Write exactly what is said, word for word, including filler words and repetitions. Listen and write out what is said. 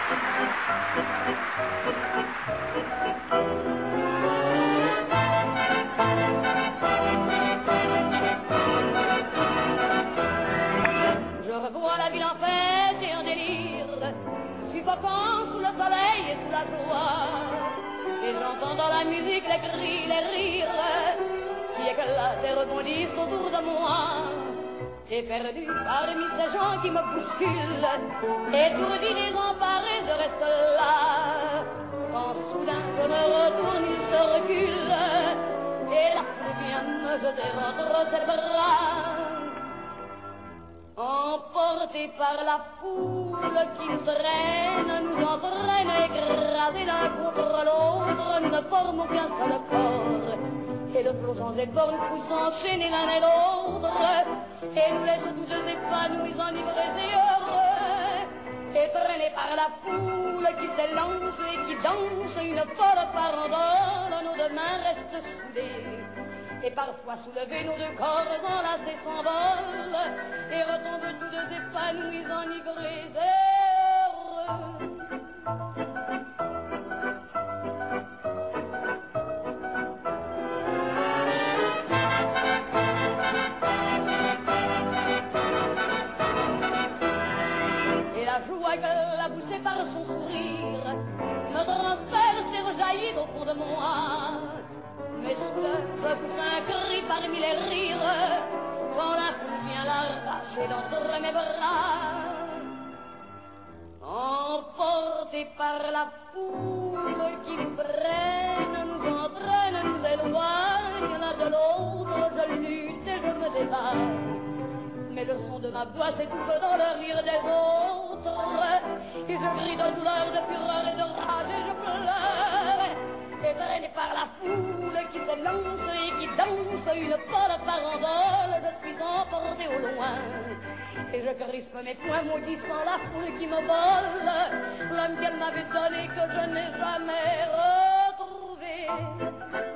Je revois la ville en fête et en délire, suffoquant sous le soleil et sous la joie. Et j'entends dans la musique les cris, les rires qui éclatent et rebondissent autour de moi. Et perdu parmi ces gens qui me bousculent, étourdi, désemparé, je reste là. Quand soudain je me retourne, il se recule, et la foule vient me jeter entre ses bras. Emportés par la foule qui nous traîne, nous entraîne, écrasés l'un contre l'autre, nous ne formons qu'un seul corps. Et le flot sans effort nous pousse enchaîner l'un et l'autre, et nous laisse tous deux épanouis, enivrés et heureux, et traînés par la foule qui s'élance et qui danse une folle farandole. Nos deux mains restent soudées, et parfois soulevés, nos deux corps enlacés s'envolent, et retombent tous deux épanouis, enivrés et heureux. La joie que la poussée par son sourire me transperce et rejaillit au fond de moi. Mais soudain je pousse un cri parmi les rires quand la foule vient l'arracher d'entre mes bras. Emportés par la foule qui nous traîne, nous entraîne, nous éloigne l'un de l'autre, je lutte et je me débat. Mais le son de ma voix s'étouffe dans le rire des autres, et je crie de douleur, de fureur et de rage, et je pleure, et traîné par la foule qui s'élance et qui danse une folle farandole, je suis emporté au loin, et je crispe mes poings maudissant la foule qui me vole, l'homme qu'elle m'avait donné que je n'ai jamais retrouvé.